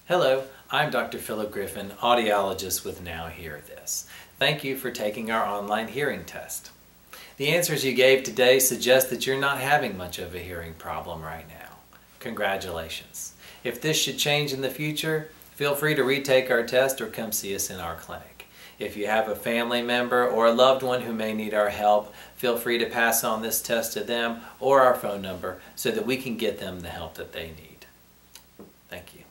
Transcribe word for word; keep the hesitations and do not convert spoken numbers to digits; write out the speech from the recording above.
Hello, I'm Doctor Philip Griffin, audiologist with Now Hear This. Thank you for taking our online hearing test. The answers you gave today suggest that you're not having much of a hearing problem right now. Congratulations. If this should change in the future, feel free to retake our test or come see us in our clinic. If you have a family member or a loved one who may need our help, feel free to pass on this test to them or our phone number so that we can get them the help that they need. Thank you.